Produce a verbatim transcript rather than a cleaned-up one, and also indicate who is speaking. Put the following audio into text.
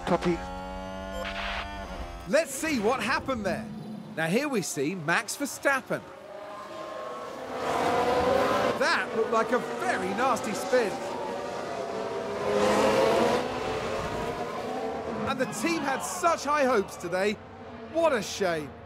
Speaker 1: Copy.
Speaker 2: Let's see what happened there. Now here we see Max Verstappen. That looked like a very nasty spin. And the team had such high hopes today. What a shame.